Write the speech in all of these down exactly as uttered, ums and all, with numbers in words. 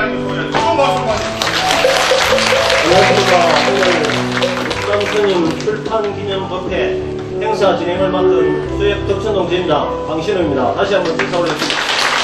이야기 보면 너무 멋있습니다. 안녕하십니까. 오늘 목담스님 출판기념법회 행사 진행을 맡은 수협 덕천동지입니다. 방신우입니다. 다시 한번 인사 올렸습니다.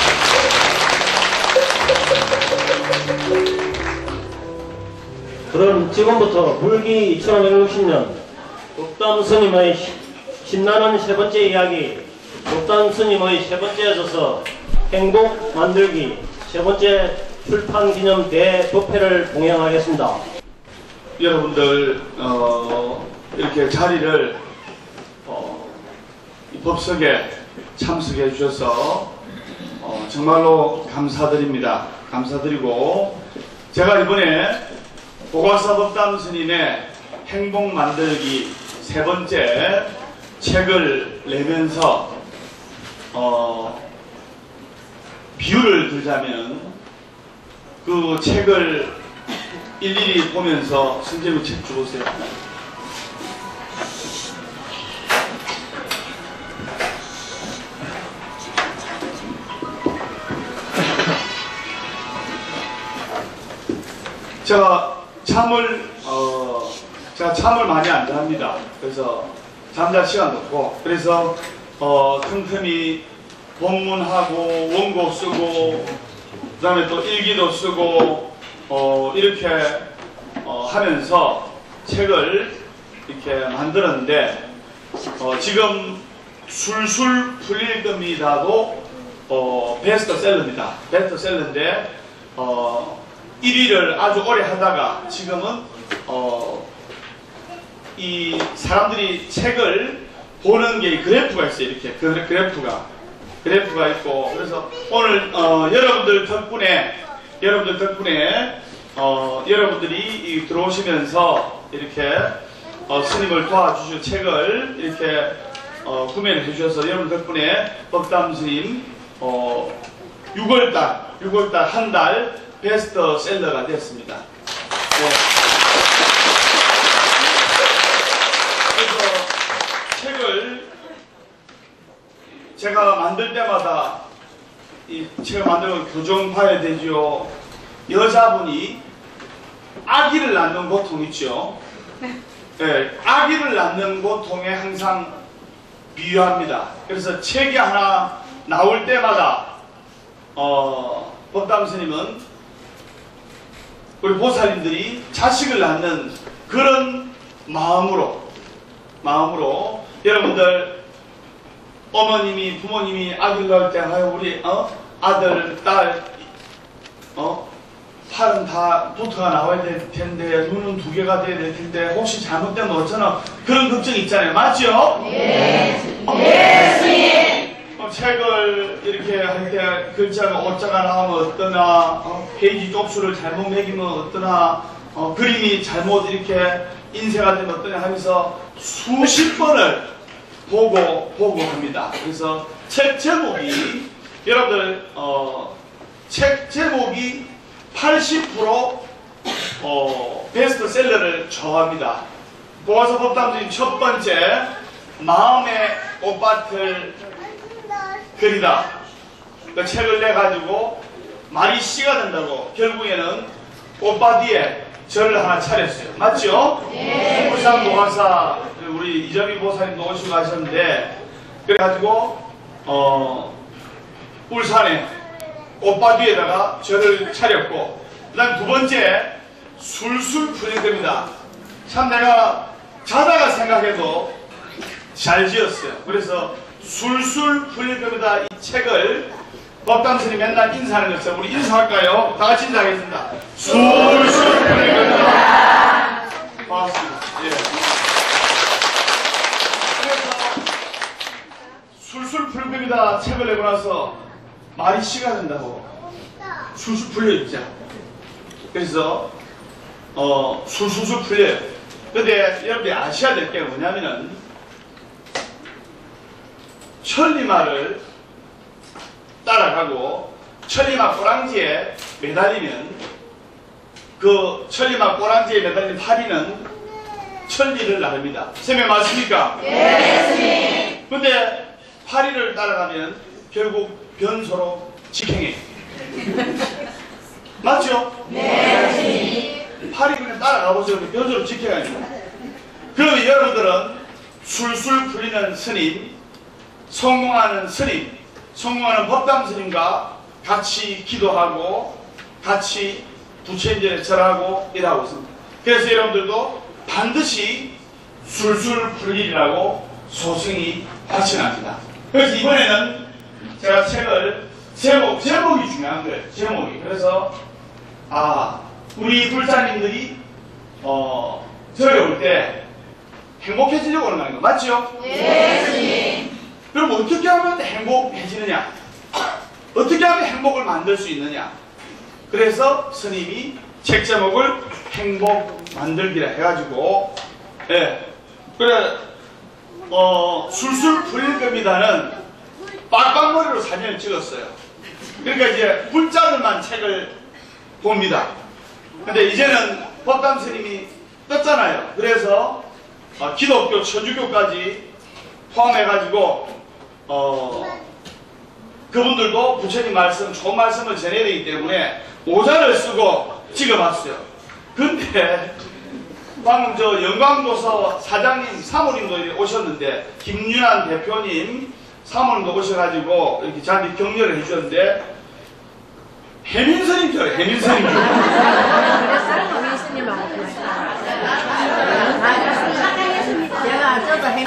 그럼 지금부터 불기 이천오백육십 년 목담스님의 신나는 세 번째 이야기, 목담스님의 세 번째 저서 행복 만들기 세 번째 출판기념 대도패를 봉행하겠습니다. 여러분들 어, 이렇게 자리를 어, 이 법석에 참석해 주셔서 어, 정말로 감사드립니다. 감사드리고 제가 이번에 보가사 법담 스님의 행복 만들기 세 번째 책을 내면서 어, 비유를 들자면 그 책을 일일이 보면서 선생님 책 주보세요. 제가 잠을 어 제가 잠을 많이 안 잡니다. 그래서 잠잘 시간도 없고 그래서 어 틈틈이 본문하고 원고 쓰고 그 다음에 또 일기도 쓰고 어 이렇게 어 하면서 책을 이렇게 만들었는데 어 지금 술술 풀릴 겁니다도 어 베스트셀러입니다. 베스트셀러인데 어 일 위를 아주 오래 하다가 지금은 어 이 사람들이 책을 보는 게 그래프가 있어요. 이렇게 그 그래프가 그래프가 있고 그래서 오늘 어 여러분들 덕분에 여러분들 덕분에 어 여러분들이 들어오시면서 이렇게 어 스님을 도와주실 책을 이렇게 어 구매를 해주셔서 여러분 덕분에 법담 스님 어 유월달 유월달 한 달 베스트셀러가 됐습니다. 네. 그래서 책을 제가 만들 때마다 이 책을 만들면 교정 봐야 되죠. 여자분이 아기를 낳는 고통 있죠. 네, 아기를 낳는 고통에 항상 비유합니다. 그래서 책이 하나 나올 때마다 어, 법담 스님은 우리 보살님들이 자식을 낳는 그런 마음으로 마음으로 여러분들 어머님이 부모님이 아기를 낳을 때 아유 우리 어? 아들 딸 어? 팔은 다 도트가 나와야 될 텐데 눈은 두 개가 돼야 될 텐데 혹시 잘못되면 어쩌나 그런 걱정이 있잖아요. 맞죠? 네. 네, 스님. 어, 책을 이렇게 할 때 글자가 오자가 나오면 어떠나 어, 페이지 쪽수를 잘못 매기면 어떠나 어, 그림이 잘못 이렇게 인쇄가 되면 어떠냐 하면서 수십 번을 보고 보고 합니다. 그래서 책 제목이 여러분들 어, 책 제목이 팔십 퍼센트 어, 베스트셀러를 저합니다. 보아서 법담주인 첫 번째 마음의 꽃밭을 그리다. 그 책을 내 가지고 말이 씨가 된다고 결국에는 꽃밭 위에 절을 하나 차렸어요. 맞죠? 네. 울산 보가사 우리 이점희 보살님도 오시고 하셨는데 그래가지고 어 울산에 꽃밭 위에다가 절을 차렸고 그 다음 두 번째 술술 풀릴 겁니다. 참 내가 자다가 생각해도 잘 지었어요. 그래서 술술 풀릴 겁니다. 이 책을 법담스님이 맨날 인사하는 것처럼 우리 인사할까요? 다 같이 인사하겠습니다. 술술 풀릴 겁니다. 반갑습니다. 예. 그래서 술술 풀릴 겁니다. 책을 내고 나서 말이 씨가 된다고 술술 풀려 있자. 그래서 어 술술술 풀려요. 근데 여러분이 아셔야 될 게 뭐냐면은 천리마를 따라가고 천리마 꼬랑지에 매달리면 그 천리마 꼬랑지에 매달린 파리는 천리를 나릅니다. 선생님 맞습니까? 네, 스님. 근데 파리를 따라가면 결국 변소로 직행해. 맞죠? 네, 팔이 그냥 따라가 보세요. 벼슬을 지켜가지고. 그러면 여러분들은 술술 풀리는 스님, 성공하는 스님, 성공하는 법담 스님과 같이 기도하고 같이 부처인전에 절하고 일하고 있습니다. 그래서 여러분들도 반드시 술술 풀리라고 소승이 확신합니다. 그래서 이번에는 제가 책을 제목, 제목이 중요한 거예요. 제목이. 그래서 아 우리 불자님들이 어 절에 올 때 행복해지려고 하는 거아닌가 맞죠? 네, 스님. 그럼 어떻게 하면 행복해지느냐? 어떻게 하면 행복을 만들 수 있느냐? 그래서 스님이 책 제목을 행복 만들기라 해가지고 예 그래 어 술술 풀릴 겁니다는 빡빡머리로 사진을 찍었어요. 그러니까 이제 불자들만 책을 봅니다. 근데 이제는 법담 스님이 떴잖아요. 그래서 어, 기독교, 천주교까지 포함해가지고 어, 그분들도 부처님 말씀, 좋은 말씀을 전해야 되기 때문에 모자를 쓰고 찍어봤어요. 근데 방금 저 영광도서 사장님, 사모님도 오셨는데 김윤환 대표님, 사모님도 오셔가지고 이렇게 저한테 격려를 해주셨는데 해민스님 줄 알아요. 해민스님 줄 그랬어요? 우리 스님하고 제가 저도 해.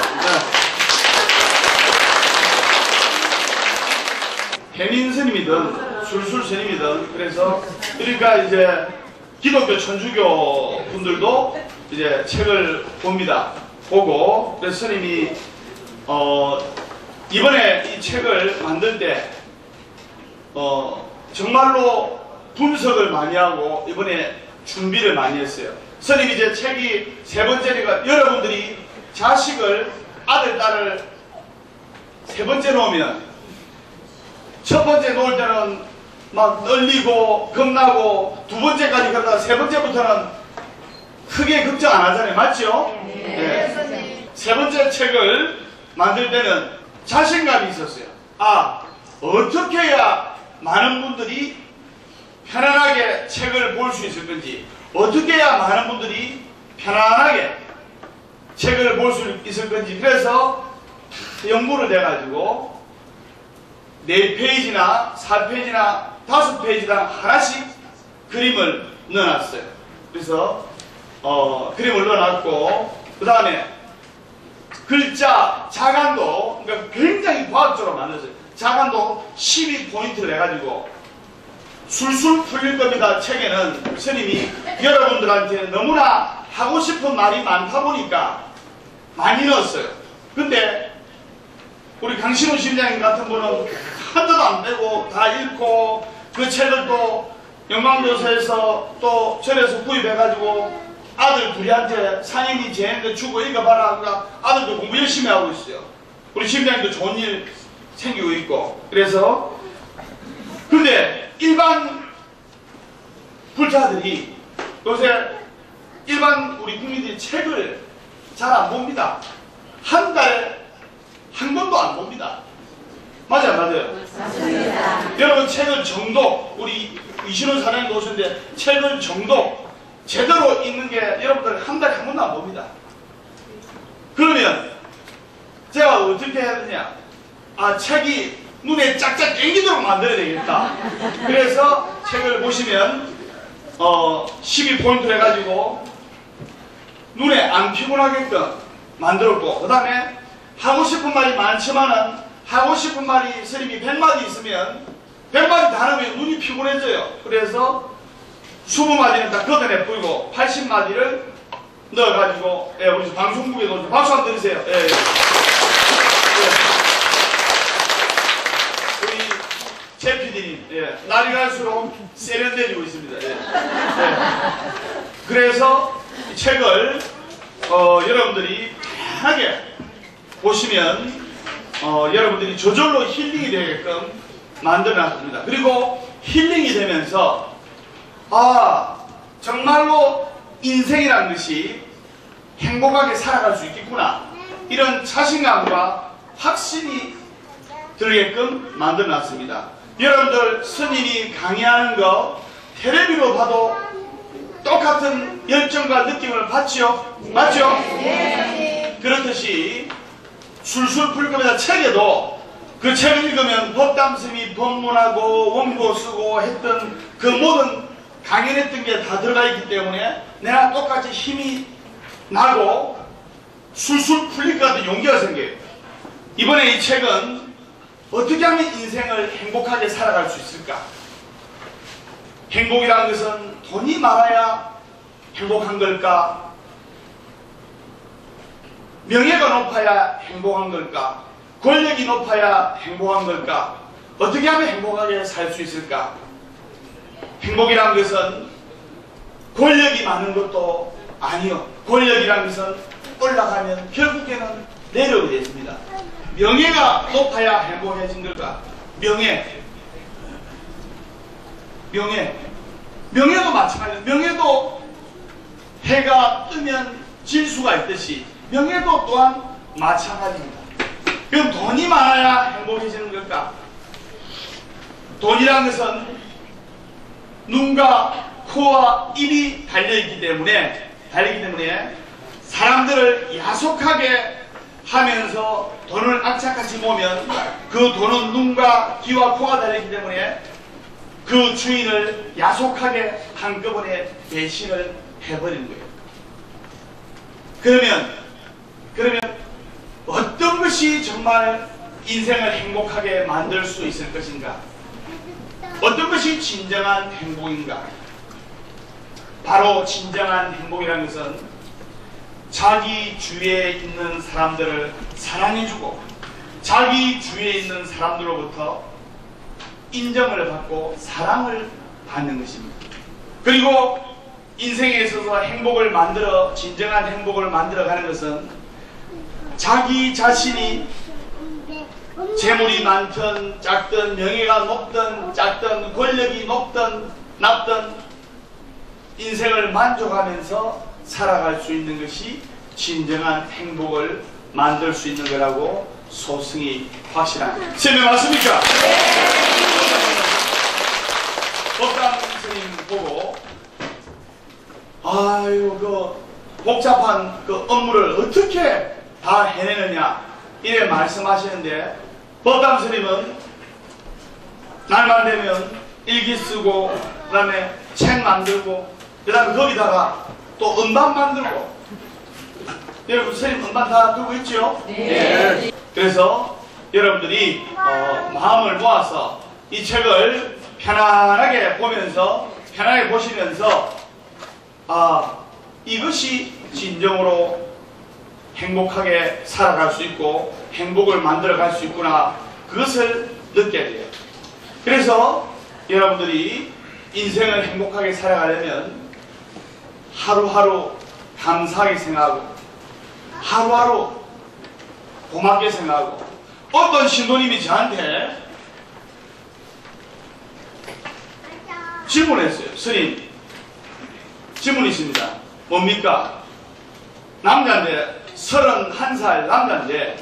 해민 스님이든 술술 스님이든 그래서 그러니까 이제 기독교 천주교 분들도 이제 책을 봅니다. 보고 그래서 스님이 어 이번에 이 책을 만들 때 어 정말로 분석을 많이 하고 이번에 준비를 많이 했어요. 스님이 이제 책이 세 번째니까 여러분들이 자식을 아들 딸을 세 번째 놓으면 첫 번째 놓을 때는 막 떨리고 겁나고 두 번째까지 그러다가 세 번째부터는 크게 걱정 안 하잖아요. 맞죠? 네. 네. 세 번째 책을 만들 때는 자신감이 있었어요. 아, 어떻게 해야 많은 분들이 편안하게 책을 볼 수 있을 건지, 어떻게 해야 많은 분들이 편안하게 책을 볼 수 있을 건지, 그래서 연구를 해가지고 네 페이지나 사 페이지나 다섯 페이지당 하나씩 그림을 넣어놨어요. 그래서 어, 그림을 넣어놨고 그 다음에 글자 자간도 그러니까 굉장히 과학적으로 만들었어요. 자간도 십이 포인트를 해가지고 술술 풀릴 겁니다. 책에는 스님이 여러분들한테 너무나 하고 싶은 말이 많다 보니까 많이 넣었어요. 근데 우리 강신우 심장님 같은 분은 한자도 안 빼고 다 읽고 그 책을 또 영광도서에서 또 절에서 구입해가지고 아들 둘이한테 상인이 제한테 주고 읽어봐라. 그러니까 아들도 공부 열심히 하고 있어요. 우리 심장님도 좋은 일 생기고 있고. 그래서 근데 일반 불자들이 요새 일반 우리 국민들이 책을 잘 안 봅니다. 한 달에 한 권도 안 봅니다. 맞아요, 맞아요. 맞습니다. 여러분 책을 정독, 우리 이신원 사장님도 오셨는데 책을 정독 제대로 읽는 게 여러분들 한 달에 한 번도 안 봅니다. 그러면 제가 어떻게 해야 되냐? 아, 책이 눈에 짝짝 땡기도록 만들어야 되겠다. 그래서 책을 보시면 어, 십이 포인트를 해가지고 눈에 안 피곤하게끔 만들었고, 그 다음에 하고 싶은 말이 많지만은 하고 싶은 말이 스님이 백 마디 있으면 백 마디 다 넣으면 눈이 피곤해져요. 그래서 이십 마디는 다 걷어내 뿌리고 팔십 마디를 넣어가지고, 예, 우리 방송국에도 박수 한번 드리세요. 예, 예. 예. 우리 제 피디님, 예, 날이 갈수록 세련되어지고 있습니다. 예. 예. 그래서 이 책을 어, 여러분들이 편하게 보시면 어, 여러분들이 저절로 힐링이 되게끔 만들어놨습니다. 그리고 힐링이 되면서 아, 정말로 인생이라는 것이 행복하게 살아갈 수 있겠구나, 이런 자신감과 확신이 들게끔 만들어놨습니다. 여러분들 스님이 강의하는 거 텔레비로 봐도 똑같은 열정과 느낌을 받지요? 맞죠? 그렇듯이 술술 풀 겁니다. 책에도 그 책을 읽으면 법담스님이 법문하고 원고 쓰고 했던 그 모든 강연했던 게 다 들어가 있기 때문에 내가 똑같이 힘이 나고 술술 풀릴 것 같은 용기가 생겨요. 이번에 이 책은 어떻게 하면 인생을 행복하게 살아갈 수 있을까? 행복이라는 것은 돈이 많아야 행복한 걸까? 명예가 높아야 행복한 걸까? 권력이 높아야 행복한 걸까? 어떻게 하면 행복하게 살 수 있을까? 행복이란 것은 권력이 많은 것도 아니요. 권력이란 것은 올라가면 결국에는 내려오게 됐습니다. 명예가 높아야 행복해진 걸까? 명예. 명예. 명예도 마찬가지예요. 명예도 해가 뜨면 질 수가 있듯이 명예도 또한 마찬가지입니다. 그럼 돈이 많아야 행복해지는 걸까? 돈이라는 것은 눈과 코와 입이 달려있기 때문에 달리기 때문에 사람들을 야속하게 하면서 돈을 악착같이 모으면 그 돈은 눈과 귀와 코가 달리기 때문에 그 주인을 야속하게 한꺼번에 배신을 해버리는 거예요. 그러면 그러면 어떤 것이 정말 인생을 행복하게 만들 수 있을 것인가? 어떤 것이 진정한 행복인가? 바로 진정한 행복이라는 것은 자기 주위에 있는 사람들을 사랑해주고 자기 주위에 있는 사람들로부터 인정을 받고 사랑을 받는 것입니다. 그리고 인생에 있어서 행복을 만들어 진정한 행복을 만들어가는 것은 자기 자신이 재물이 많든 작든 명예가 높든 작든 권력이 높든 낮든 인생을 만족하면서 살아갈 수 있는 것이 진정한 행복을 만들 수 있는 거라고 소승이 확실합니다. 설명 맞습니까? 법당 스님 보고 아유 그 복잡한 그 업무를 어떻게 다 해내느냐 이래 말씀하시는데 법당 스님은 날만 되면 일기 쓰고 그 다음에 책 만들고 그 다음에 거기다가 또 음반 만들고 여러분 스님 음반 다 들고 있죠? 네. 그래서 여러분들이 어, 마음을 모아서 이 책을 편안하게 보면서 편안하게 보시면서 아 이것이 진정으로 행복하게 살아갈 수 있고 행복을 만들어 갈 수 있구나 그것을 느껴야 돼요. 그래서 여러분들이 인생을 행복하게 살아가려면 하루하루 감사하게 생각하고 하루하루 고맙게 생각하고 어떤 신도님이 저한테 질문했어요. 스님 질문이 있습니다. 뭡니까? 남자인데 서른한 살 남자인데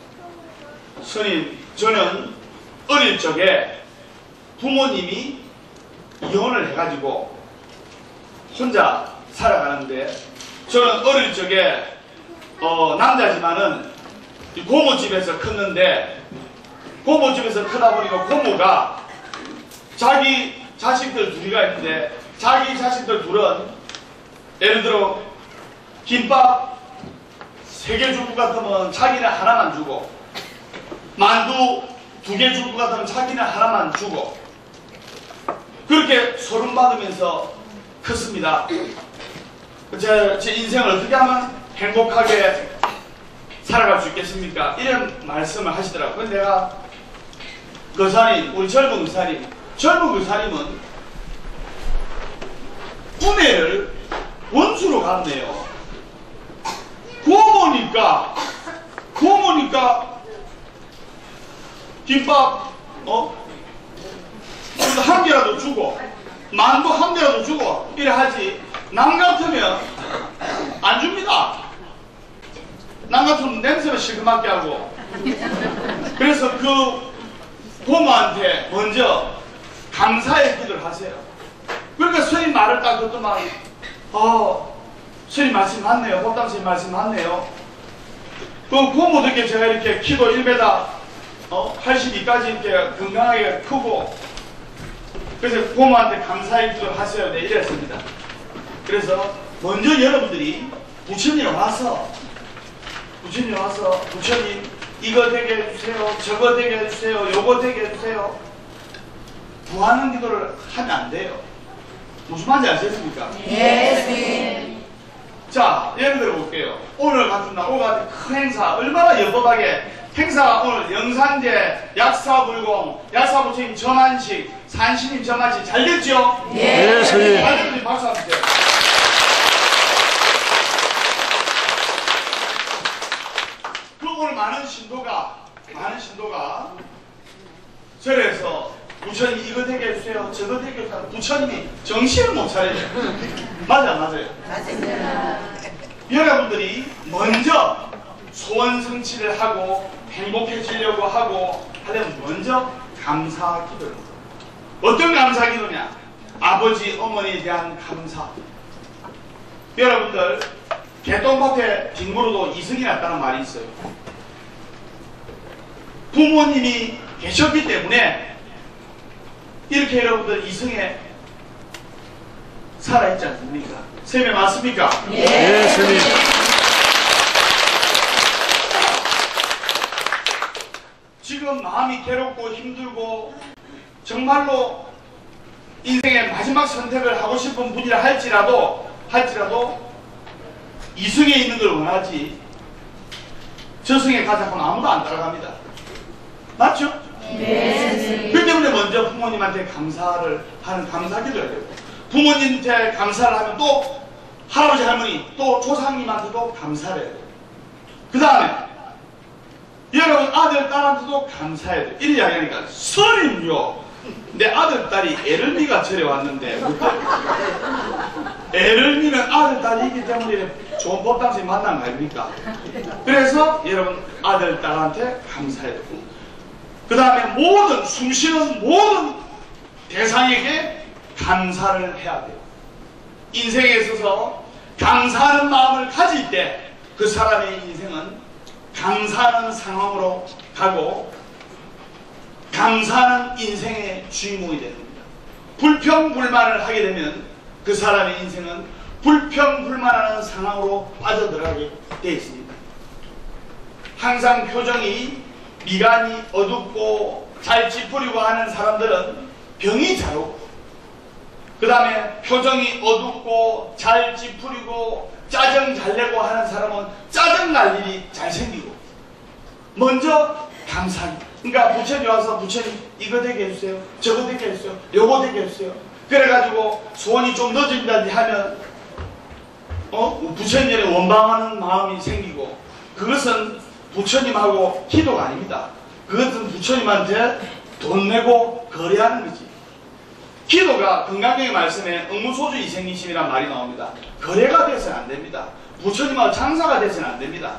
스님 저는 어릴 적에 부모님이 이혼을 해가지고 혼자 살아가는데 저는 어릴 적에 어, 남자지만은 고모집에서 컸는데 고모집에서 크다 보니까 고모가 자기 자식들 둘이가 있는데 자기 자식들 둘은 예를 들어 김밥 세 개 줄 것 같으면 자기는 하나만 주고 만두 두 개 줄 것 같으면 자기는 하나만 주고 그렇게 소름받으면서 컸습니다. 제, 제 인생을 어떻게 하면 행복하게 살아갈 수 있겠습니까? 이런 말씀을 하시더라고요. 근데 내가 거사님, 우리 젊은 거사님, 젊은 거사님은 운해를 원수로 갔네요. 고모니까, 고모니까 김밥, 어? 한 개라도 주고, 만두 한 개라도 주고, 이래 하지. 남 같으면 안 줍니다. 남 같으면 냄새를 시큼하게 하고. 그래서 그 고모한테 먼저 감사의 기도를 하세요. 그러니까 스님 말을 딱 듣더만, 아, 스님 말씀 맞네요. 법당 스님 말씀 맞네요. 그 고모들께 제가 이렇게 키도 일 미터, 어, 팔십이까지 이렇게 건강하게 크고, 그래서 고모한테 감사의 기도를 하셔야 돼. 이랬습니다. 그래서 먼저 여러분들이 부처님 와서, 부처님 와서, 부처님 이거 되게 해주세요. 저거 되게 해주세요. 요거 되게 해주세요. 구하는 기도를 하면 안 돼요. 무슨 말인지 아시겠습니까? 예. 자, 예를 들어 볼게요. 오늘 같은 날, 오늘 같은 큰 행사, 얼마나 여법하게, 행사가 오늘 영산제, 약사불공, 약사부처님 점안식, 산신님 점안식 잘 됐죠? 예. 스님. 잘 됐는지 박수 한번 주세요. 그리고 오늘 많은 신도가, 많은 신도가 절에서 부처님 이거 되게 해주세요. 저거 되게 해주세요. 부처님이 정신을 못 차려요. 맞아, 맞아요. 맞습니다. 여러분들이 먼저 소원 성취를 하고 행복해지려고 하고 하려면 먼저 감사 기도를 합니다. 어떤 감사 기도냐? 아버지, 어머니에 대한 감사. 여러분들 개똥밭에 뒹굴어도 이승이 났다는 말이 있어요. 부모님이 계셨기 때문에 이렇게 여러분들 이승에 살아있지 않습니까? 쌤이 맞습니까? 예, 스님. 지금 마음이 괴롭고 힘들고 정말로 인생의 마지막 선택을 하고 싶은 분이라 할지라도 할지라도 이승에 있는 걸 원하지 저승에 가자고는 아무도 안 따라갑니다. 맞죠? 네. 그 때문에 먼저 부모님한테 감사를 하는 감사기도를 해야 되고 부모님한테 감사를 하면 또 할아버지 할머니 또 조상님한테도 감사를 해야 돼요. 그 다음에 여러분 아들 딸한테도 감사해야 돼요. 이런 이야기하니까 스님요 내 아들 딸이 에르미가 절에 왔는데 에르미는 아들 딸이기 때문에 좋은 법당생 만난 거 아닙니까? 그래서 여러분 아들 딸한테 감사해야 되고 그 다음에 모든 숨쉬는 모든 대상에게 감사를 해야 돼요. 인생에 있어서 감사하는 마음을 가질 때 그 사람의 인생은 감사하는 상황으로 가고 감사하는 인생의 주인공이 됩니다. 불평불만을 하게 되면 그 사람의 인생은 불평불만하는 상황으로 빠져들어가게 되어 있습니다. 항상 표정이 미간이 어둡고 잘 찌푸리고 하는 사람들은 병이 잘 오고 그 다음에 표정이 어둡고 잘 찌푸리고 짜증 잘 내고 하는 사람은 짜증 날 일이 잘 생기고 먼저 감사하기. 그러니까 부처님 와서 부처님 이거 되게 해주세요. 저거 되게 해주세요. 요거 되게 해주세요. 그래가지고 소원이 좀 늦어진다든지 하면 어? 부처님에 원망하는 마음이 생기고 그것은 부처님하고 기도가 아닙니다. 그것은 부처님한테 돈 내고 거래하는 거지. 기도가 건강경의 말씀에 응무소주 이생기심이란 말이 나옵니다. 거래가 돼서는 안 됩니다. 부처님하고 장사가 돼서는 안 됩니다.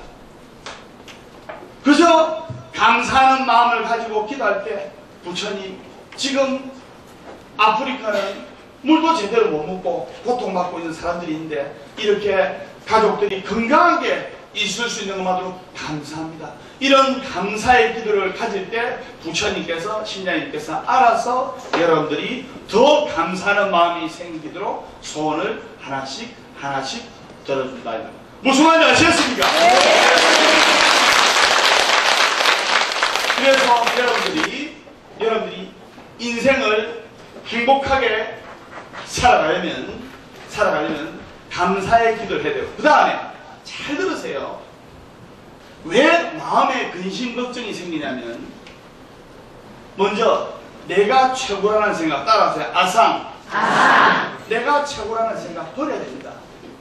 그저 감사하는 마음을 가지고 기도할 때 부처님 지금 아프리카는 물도 제대로 못 먹고 고통받고 있는 사람들이 있는데 이렇게 가족들이 건강하게 있을 수 있는 것만으로 감사합니다. 이런 감사의 기도를 가질 때 부처님께서 신자님께서 알아서 여러분들이 더 감사하는 마음이 생기도록 소원을 하나씩 하나씩 들어준다. 무슨 말인지 아시겠습니까? 그래서 여러분들이 여러분들이 인생을 행복하게 살아가려면 살아가려면 감사의 기도를 해야 돼요. 그 다음에 잘 들으세요. 왜 마음에 근심 걱정이 생기냐면 먼저 내가 최고라는 생각 따라하세요. 아상. 아상. 내가 최고라는 생각 버려야 됩니다.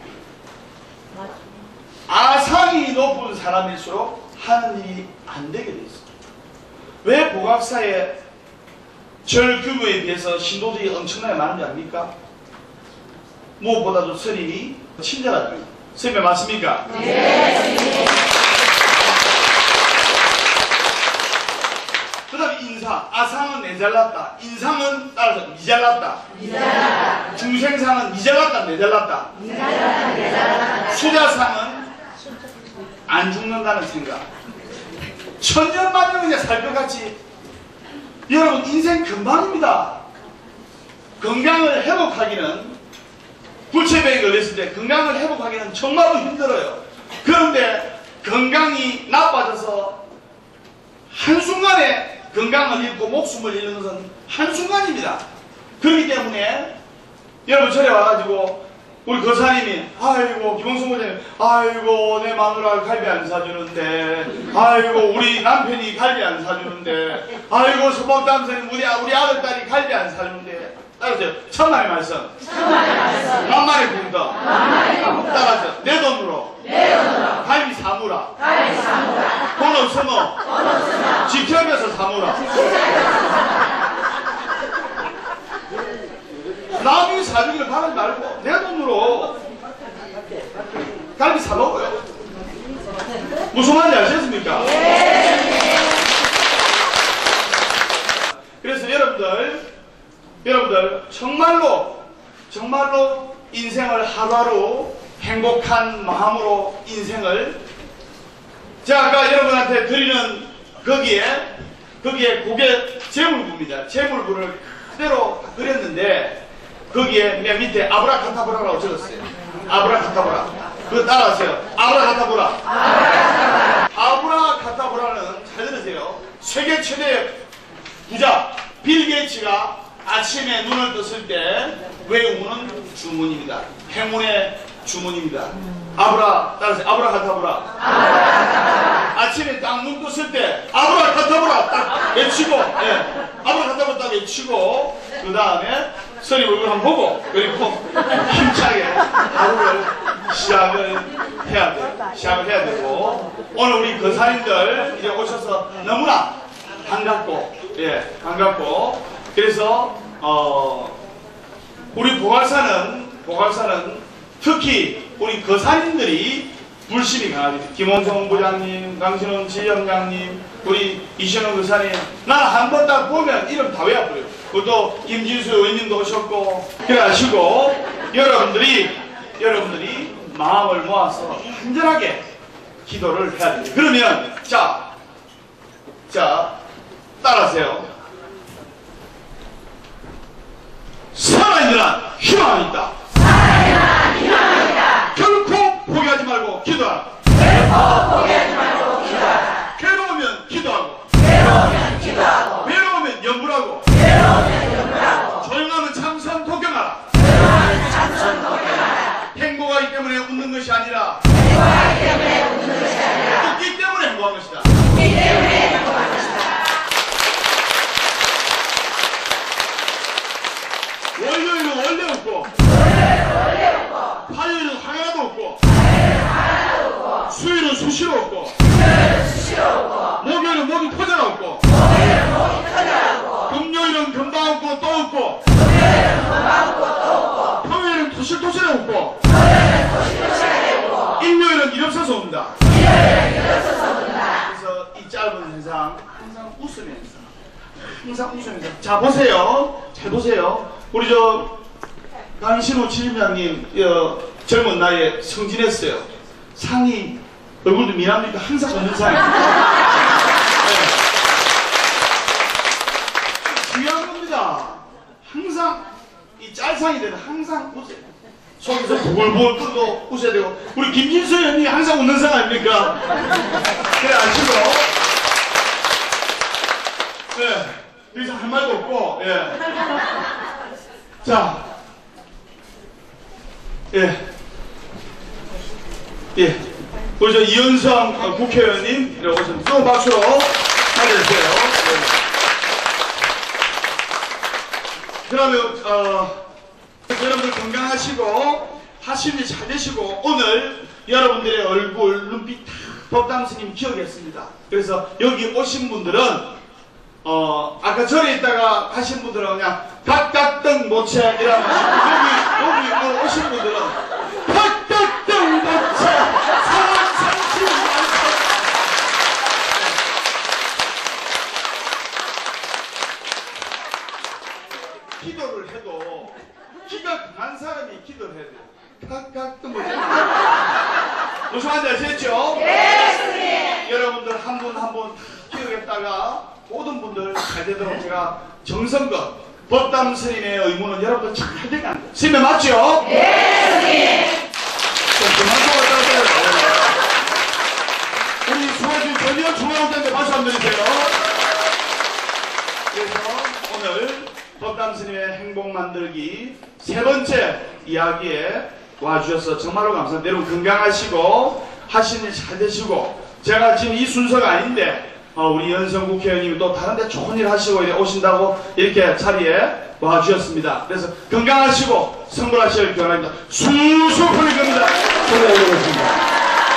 아상이 높은 사람일수록 하는 일이 안 되게 돼 있어요. 왜 보각사에 절 규모에 비해서 신도들이 엄청나게 많은지 압니까? 무엇보다도 스님이 친절하죠. 스님이 맞습니까? 네. 그 다음에 인사 아상, 아상은 내잘났다. 인상은 따라서 미잘났다. 미잘났다. 중생상은 미잘났다, 내잘났다. 미잘났다. 내잘났다. 수자상은 안 죽는다는 생각. 천년만년 그냥 살 것 같이. 여러분 인생 금방입니다. 건강을 회복하기는, 불치병에 걸렸을 때 건강을 회복하기는 정말로 힘들어요. 그런데 건강이 나빠져서 한순간에 건강을 잃고 목숨을 잃는 것은 한순간입니다. 그렇기 때문에 여러분 절에 와가지고 우리 거사님이 아이고 김홍수 목사님 아이고 내 마누라 갈비 안 사주는데, 아이고 우리 남편이 갈비 안 사주는데, 아이고 소박담선님 우리, 우리 아들딸이 갈비 안 사주는데, 따라서요. 천만의 말씀, 천만의 말씀. 만만의 공덕, 만만의 공덕. 따라서 내 돈으로 내 돈으로 갈비 사무라. 갈비 사무라. 돈 없으면 돈 없으면 지켜면서 사무라. 남이 사주기를 바라지 말고 내 돈으로 갈비 사 먹어요. 무슨 말인지 아시겠습니까? 그래서 여러분들, 여러분들 정말로 정말로 인생을 하루하루 행복한 마음으로 인생을, 제가 아까 여러분한테 드리는 거기에 거기에 고개 재물부입니다. 재물부를 그대로 그렸는데 거기에 맨 밑에 아브라카타브라라고 적었어요. 아브라카타브라. 그거 따라하세요. 아브라카타브라. 아브라카타브라는, 잘 들으세요, 세계 최대 부자 빌 게이츠가 아침에 눈을 떴을 때 외우는 주문입니다. 행운의 주문입니다. 아브라, 따라하세요. 아브라카타브라. 아침에 딱 눈 떴을 때 아브라카타브라 딱 외치고, 예, 아브라카타브라 딱 외치고, 그 다음에 선생님 얼굴 한번 보고, 그리고 힘차게 하루를 시작을 해야 돼. 시작을 해야 되고, 오늘 우리 거사님들 이제 오셔서 너무나 반갑고, 예, 반갑고, 그래서 어 우리 보갈사는 보갈사는 특히 우리 거사님들이 불신이 강하죠. 김홍성 부장님, 강신원 지점장님, 우리 이신원 거사님, 나 한 번 딱 보면 이름 다 외워버려요. 그것도 김진수 의원님도 오셨고, 그래 하시고, 여러분들이 여러분들이 마음을 모아서 간절하게 기도를 해야 돼요. 그러면 자, 자 따라하세요. 살아있는 한 희망이 있다. 살아있는 한 희망이 있다. 결코 포기하지 말고 기도하라. 결코 포기하지 말고 기도하라. 괴로우면 기도하고, 괴로우면 기도하고, 외로우면 염불하고, 괴로우면 염불하고, 조용하면 참선 독경하라. 조용하면 참선 독경하라. 행복하기 때문에 웃는 것이 아니라 행복하기 때문에 웃는 것이 아니라 웃기 때문에 행복한 것이다. 웃기 때문에 행복한 것이다. 월요일은 원래 웃고, 월요일은 원래 웃고, 화요일은 하나도 웃고, 화요일은 하나도 웃고, 수요일은 수시로 웃고, 수요일은 수시로 웃고, 목요일은 목이 터져라 웃고, 목요일은 목이 터져라 웃고, 금요일은 금방 웃고 또 웃고, 금요일은 금방 웃고 또 웃고, 토요일은 토실토실해 웃고, 토요일은 토실토실하게 웃고, 일요일은 일 없어서 옵니다. 일요일은 일 없어서 온다. 그래서 이 짧은 현상 항상 웃으면서, 항상 웃으면서. 자 보세요, 잘 보세요. 우리 저 강신호 지점장님 어, 젊은 나이에 승진했어요. 상이 얼굴도 미남이니까 항상 웃는 상이에요. 네. 중요한 겁니다. 항상 이 짤상이 되면 항상 웃어요. 속에서 부글부글 끓고 웃어야 되고, 우리 김진수 의원이 항상 웃는 상 아닙니까? 그래 아시고, 네, 여기서 할 말도 없고, 예. 자, 예, 예, 우리 저 이현성 어, 국회의원님 이렇게 오셨습니다. 또 박수로 맞아주세요. 예. 그러면 어, 여러분들 건강하시고 하시는 일 잘 되시고, 오늘 여러분들의 얼굴, 눈빛 다 법당 스님 기억했습니다. 그래서 여기 오신 분들은 어, 아까 절에 있다가 가신 분들은 그냥 각각등 모체 이라고, 여기, 여기 뭐 오신 분들은 각각등 모체 사랑상치 기도를 해도 기가 강한 사람이 기도를 해야 돼요. 각각 뜬 거죠. 무슨 말인지 아시겠죠? 네, 여러분들 한 분 한 분 기도했다가 모든 분들 잘 되도록 제가 정성껏 법담 스님의 의무는 여러분들 잘 되게 합니다. 스님 맞죠? 네, 좀 그만 좀 갖다 우리 수고해주신 전현 중앙원장님 박수 한번 드리세요. 그래서 오늘 법담 스님의 행복 만들기 세 번째 이야기에 와주셔서 정말로 감사합니다. 여러분 건강하시고 하시는 일 잘 되시고, 제가 지금 이 순서가 아닌데 어, 우리 연성 국회의원님이 또 다른 데 좋은 일 하시고 이렇게 오신다고 이렇게 자리에 와주셨습니다. 그래서 건강하시고 성불하시길 바랍니다. 술술 풀릴 겁니다. 수고하셨습니다.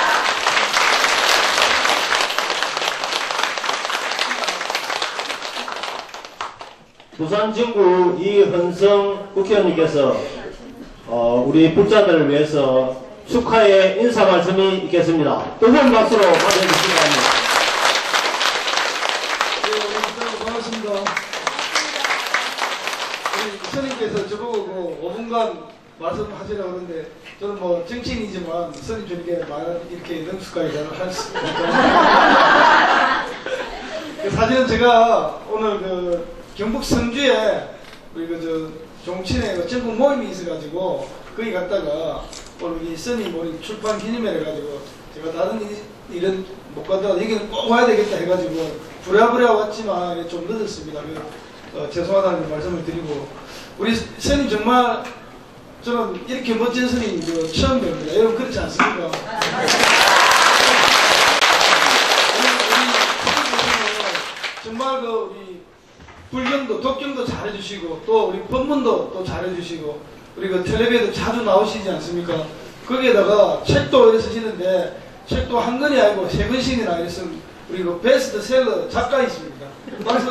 부산 진구 이헌성 국회의원님께서 어, 우리 불자들을 위해서 축하의 인사 말씀이 있겠습니다. 뜨거운 박수로 맞이해주시기 바랍니다. 네, 반갑습니다. 우리 스님께서 저보고 그 오 분간 말씀하시라고 하는데, 저는 뭐 정치인이지만 스님 저렇게 말 이렇게 능숙하게 잘 할 수 있으니까. 그 사실은 제가 오늘 그 경북 성주에 우리 그 저 종친회 그 전국 모임이 있어가지고 거기 갔다가 오늘 우리 스님 우리 출판 기념회를 해가지고 제가 다른 일, 일은 못 갔다가 여기는 꼭 와야 되겠다 해가지고 부랴부랴 왔지만 좀 늦었습니다. 그, 어, 죄송하다는 말씀을 드리고, 우리 스님 정말 저는 이렇게 멋진 스님 그 처음 뵙니다. 여러분 그렇지 않습니까? 정말 그 우리 불경도 독경도 잘해주시고 또 우리 법문도 또 잘해주시고, 우리 그 텔레비에도 자주 나오시지 않습니까? 거기에다가 책도 이렇게 쓰시는데 책도 한 권이 아니고 세 권씩이나 이래서 우리 그 베스트셀러 작가이십니다. 박수.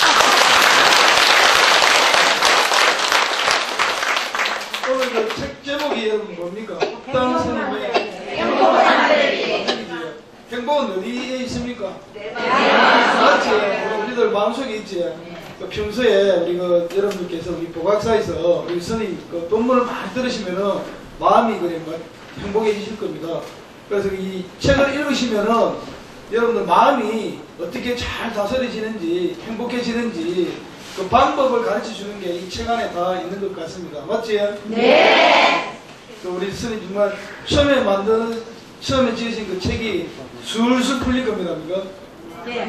오늘 그 책 제목이 여러분 뭡니까? 법당 스님의 행복 만들기. 행복은 어디에 있습니까? 맞지? 우리들 마음속에 있지. 그 평소에 우리 그 여러분들께서 우리 보각사에서 우리 스님 그 법문을 많이 들으시면은 마음이 그래 막 행복해지실 겁니다. 그래서 이 책을 읽으시면은 여러분들 마음이 어떻게 잘 다스려지는지 행복해지는지 그 방법을 가르쳐 주는 게 이 책 안에 다 있는 것 같습니다. 맞지? 네. 그 우리 스님 정말 처음에 만드는 처음에 지으신 그 책이 술술 풀릴 겁니다. 그거? 네.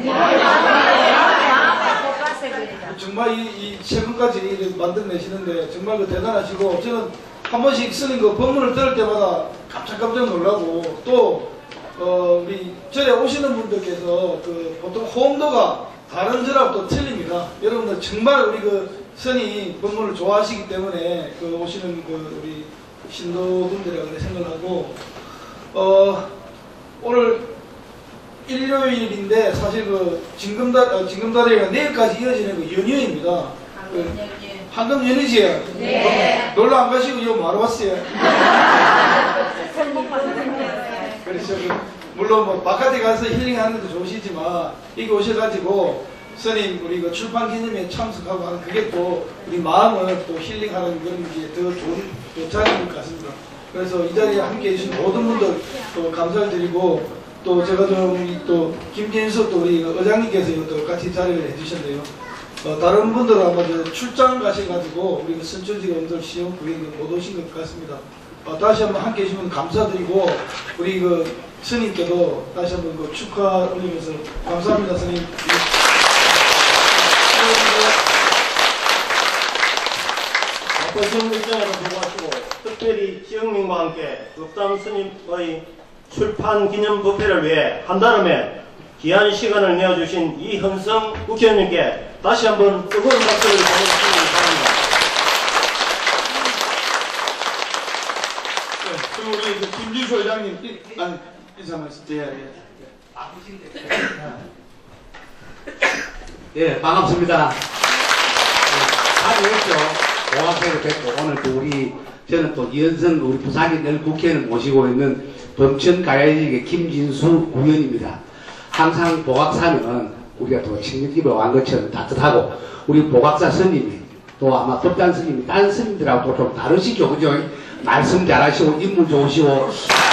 정말 이, 이 최근까지 만들어내시는데 정말 그 대단하시고, 저는 한 번씩 스님 그 법문을 들을 때마다 깜짝깜짝 놀라고, 또 어, 우리 절에 오시는 분들께서 그 보통 호응도가 다른 절하고 또 틀립니다. 여러분들 정말 우리 그 스님 법문을 좋아하시기 때문에 그 오시는 그 우리 신도분들이라고 생각하고, 어, 오늘 일요일인데 사실 그 징금달 어, 징금달이가 내일까지 이어지는 그 연휴입니다. 그 황금 연휴지? 네. 놀러 안 가시고 이거 뭐하러 왔어요? 그래서 그 물론 뭐 바깥에 가서 힐링하는 것도 좋으시지만 여기 오셔가지고 스님 우리 그 출판 기념회에 참석하고 하는 그게 또 우리 마음을 또 힐링하는 그런 게 더 좋은 또 자리인 것 같습니다. 그래서 이 자리에 함께 해주신 모든 분들 또 감사를 드리고, 또 제가 좀 또 김진수 또 우리 의장님께서 또 같이 자리를 해주셨네요. 어, 다른 분들은 아마 저 출장 가셔가지고 우리 선천지원들 시험 구에 못 오신 것 같습니다. 어, 다시 한번 함께 해주시면 감사드리고, 우리 그 스님께도 다시 한번 그 축하 올리면서 감사합니다, 스님. 바쁘신 일정에도 불구하고 특별히 지영님과 함께 법담 스님의 출판 기념 부패를 위해 한달음에 귀한 시간을 내어주신 이헌성 국회의원님께 다시 한번 뜨거운 박수를 보내주시기 바랍니다. 네, 그리고 우리 그 김진수 회장님 이- 아니 인사 말씀. 예, 예. 예, 반갑습니다. 잘 오셨죠? 보학회도 뵙고, 오늘 또 우리, 저는 또 이현성 우리 부산이 늘 국회의원을 모시고 있는 범천 가야지의 김진수 의원입니다. 항상 보각사는 우리가 또 친구집에 온 것처럼 따뜻하고, 우리 보각사 스님이 또 아마 법단 스님이 다른 스님들하고 좀 다르시죠, 그죠? 말씀 잘하시고 인물 좋으시고. 네.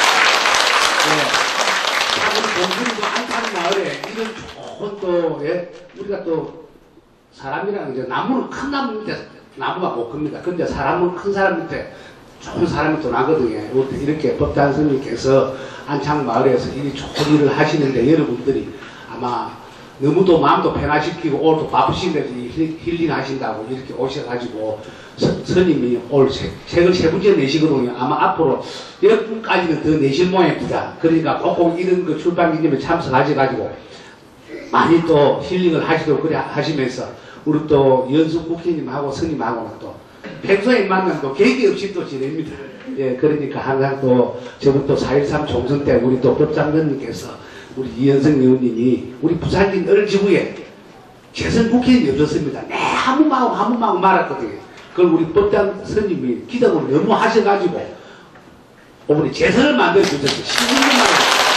본분도 안산 마을에 이런 좋은 또 예, 우리가 또 사람이라는 게 나무는 큰 나무 밑에 나무가 못 큽니다. 근데 사람은 큰 사람 밑에 좋은 사람이 또 나거든요. 이렇게 법단 스님께서 안창 마을에서 이 좋은 일을 하시는데 여러분들이 아마 너무도 마음도 편화시키고 오늘도 바쁘신데 힐링 하신다고 이렇게 오셔가지고 스, 스님이 오늘 책, 책을 세 번째 내시거든요. 아마 앞으로 열 분까지는 더 내실 모양입니다. 그러니까 꼭꼭 이런 그 출판 기념에 참석하셔가지고 많이 또 힐링을 하시도록 그래 하시면서 우리 또 연수 국회님하고 스님하고는 또 평소에 만나면 또 계기 없이 또 지냅니다. 예, 그러니까 항상 또 저번 또 사 일삼 총선 때 우리 또 법장님께서 우리 이현성 의원님이 우리 부산진 을지구에 재선 국회의원이 없었습니다. 네, 한 번만 하고 한 번만 하고 말았거든요. 그걸 우리 법장 스님이 기도를 너무 하셔가지고 어머니 재선을 만들어주셨어요. 십육 년 만에.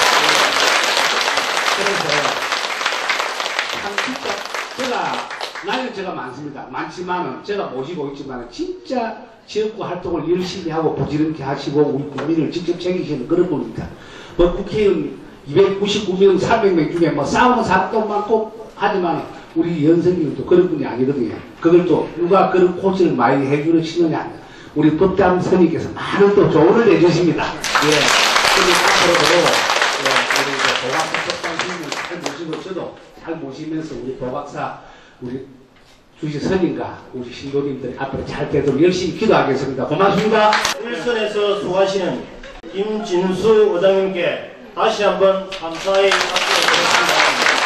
그래서 참 진짜 제가 나이는 제가 많습니다. 많지만은 제가 모시고 있지만은 진짜 지역구 활동을 열심히 하고 부지런히 하시고 우리 국민을 직접 챙기시는 그런 분입니다. 뭐 국회의원 이백구십구 명, 삼백 명 중에 뭐 싸우는 사건만 꼭 하지만 우리 연생님도 그런 분이 아니거든요. 그걸 또 누가 그런 코치를 많이 해주는 신느냐. 우리 법당 스님께서 많은 또 조언을 해주십니다. 예. 그래서 앞으로도 예, 우리 보박사 법당 스님을 잘 모시고 저도 잘 모시면서 우리 보박사 우리 주시 스님과 우리 신도님들이 앞으로 잘 되도록 열심히 기도하겠습니다. 고맙습니다. 일선에서 수고하시는 김진수 의장님께 다시 한번 감사의 박수를 드리겠습니다.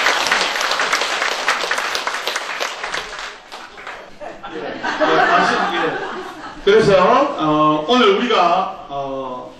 네, 다시, 예. 그래서 어, 오늘 우리가 어,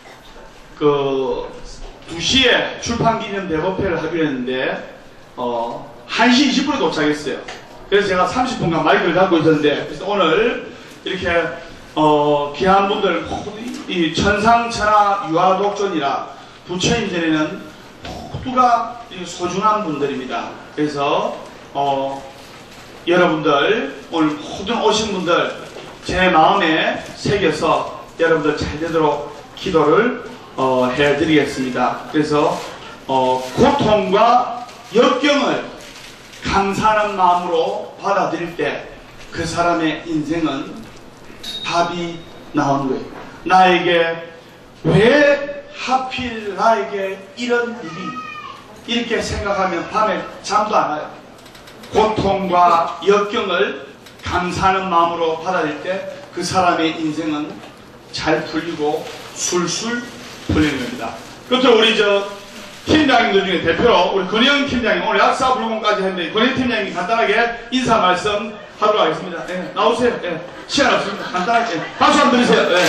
그 두 시에 출판기념 대법회를 하기로 했는데 어, 한 시 이십 분에 도착했어요. 그래서 제가 삼십 분간 마이크를 잡고 있었는데 그래서 오늘 이렇게 어, 귀한 분들 이 천상천하 유아독존이라 부처님들에는 모두가 소중한 분들입니다. 그래서 어, 여러분들 오늘 모든 오신 분들 제 마음에 새겨서 여러분들 잘 되도록 기도를 어, 해드리겠습니다. 그래서 어, 고통과 역경을 감사하는 마음으로 받아들일 때 그 사람의 인생은 답이 나오는 거예요. 나에게 왜 하필 나에게 이런 일이 이렇게 생각하면 밤에 잠도 안 와요. 고통과 역경을 감사하는 마음으로 받아들일 때 그 사람의 인생은 잘 풀리고 술술 풀리는 겁니다. 끝으로 우리 저 팀장님들 중에 대표로 우리 권영 팀장님 오늘 약사 불공까지 했는데 권영 팀장님 간단하게 인사 말씀 하도록 하겠습니다. 네, 나오세요. 네, 시간 없습니다. 간단하게 네, 박수 한번 드리세요. 네.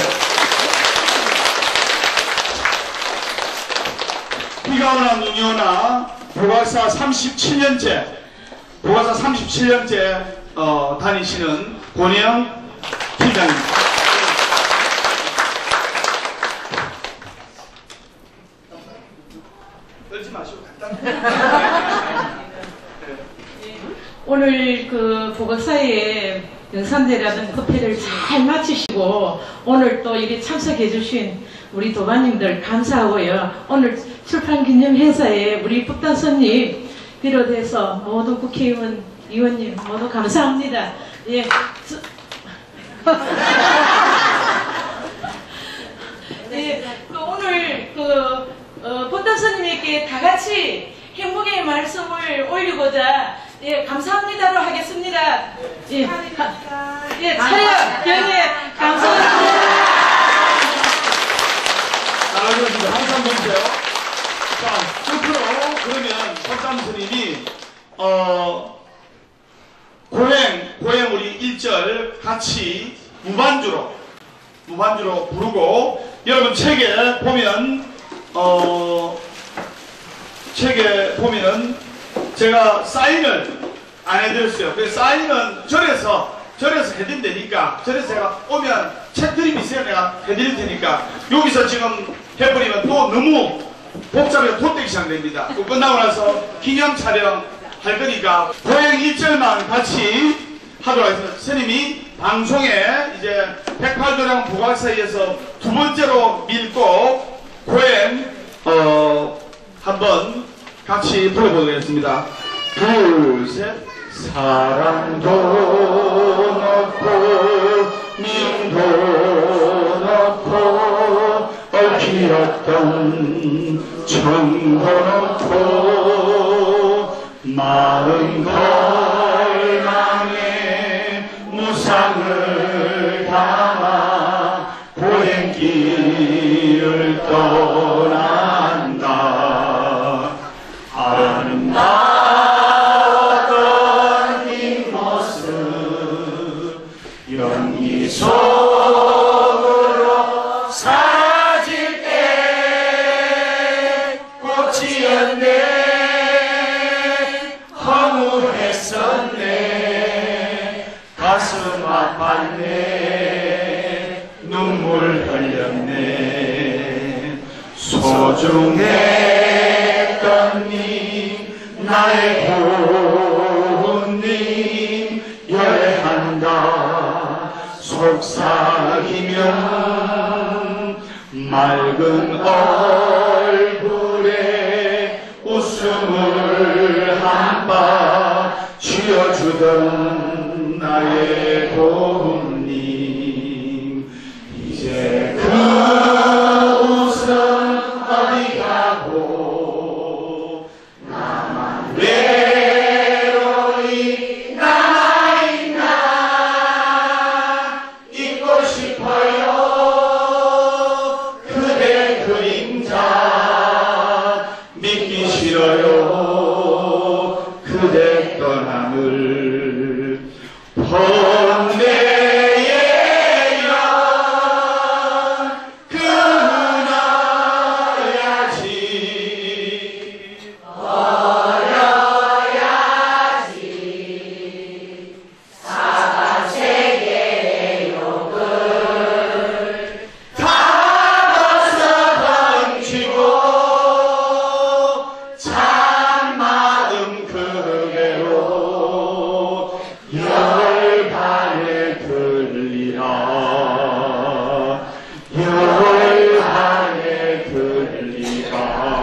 비가 오나 눈이 오나 보각사 삼십칠 년째 보각사 삼십칠 년째 어, 다니시는 권영 팀장입니다. 떨지 마시고 간단히. 오늘 그 보각사의 영산대라는 협회를 잘 마치시고 오늘 또 이리 참석해 주신 우리 도반님들 감사하고요. 오늘 출판 기념 행사에 우리 법단선님 비롯해서 모든 국회의원 의원님 모두 감사합니다. 예. 저, 예, 그 오늘 그 어, 법단선님에게 다 같이 행복의 말씀을 올리고자 예 감사합니다로 하겠습니다. 예, 가, 예 차려 경례 감사합니다. 잘하셨습니다. 항상 보세요. 자, 끝으로 그러면 법담스님이 어 고행 고행 우리 일 절 같이 무반주로 무반주로 부르고 여러분 책에 보면 어 책에 보면은 제가 사인을 안 해드렸어요. 그 사인은 절에서 절에서 해드리면 되니까 절에서 제가 오면 책 드림 있어요. 내가 해드릴 테니까 여기서 지금 해버리면 또 너무 복잡해서 돗대기 시작됩니다. 또 끝나고 나서 기념 촬영 할 거니까 고행 일 절만 같이 하도록 하겠습니다. 스님이 방송에 이제 백팔도량 부각사이에서 두 번째로 밀고 고행 어 한번 같이 불러보겠습니다. 둘, 셋. 사랑도 넣고 민도 넣고 얽히었던 정도 넣고 마음 갈망에 무상을 담아 고행길을 떠난다. 아름다웠던 뒷모습 연기 속으로 사라질 때 꽃이었네. 허무했었네. 가슴 아팠네. 눈물 흘렸네. 소중했던 님 나의 고운님 열한다. 속삭이면 맑은 얼굴에 웃음을 한바 쥐어주던 나의 고운님 이제 그 웃음 어디 가고 나만 외로이 남아있나. 잊고 싶어요 그대 그림자. 믿기 싫어요 그대 떠남을. 번뇌의 연 끊어야지. 담아서 던지고 참마음 그대로 열반에 들리라. 열반에 들리라.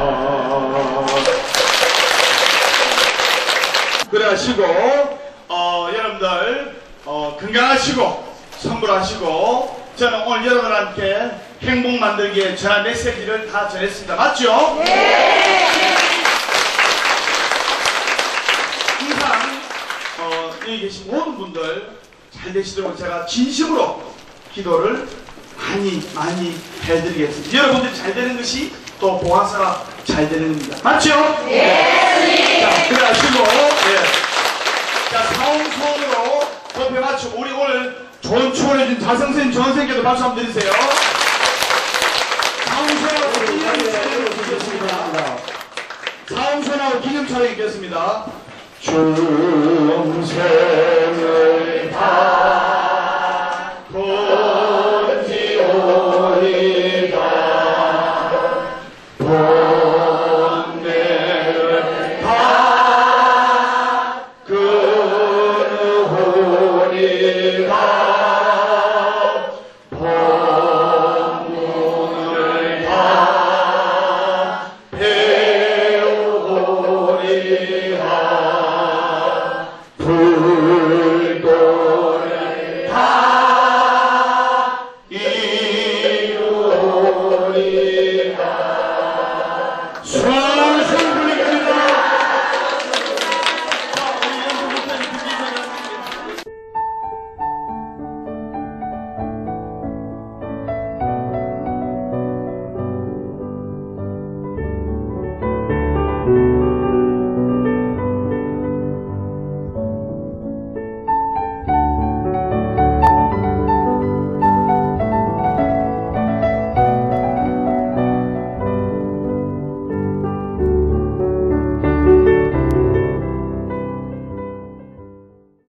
그래 하시고 어, 여러분들 어, 건강하시고 선물하시고 저는 오늘 여러분한테 행복 만들기에 전한 메시지를 다 전했습니다. 맞죠? 네. 항상 어, 여기 계신 모든 분들 잘 되시도록 제가 진심으로 기도를 많이 많이 해드리겠습니다. 여러분들이 잘 되는 것이 또 보아사가 잘 되는 겁니다. 맞죠? 네. 자, 그래 하시고 예. 자, 사홍소원으로 법회 맞추고 우리 오늘 좋은 추월 해준 자성선생님, 전선생님께도 박수 한번 드리세요. 사홍소원하고 기념 촬영 있겠습니다. 사홍소원하고 기념 촬영 있겠습니다. 중생을 다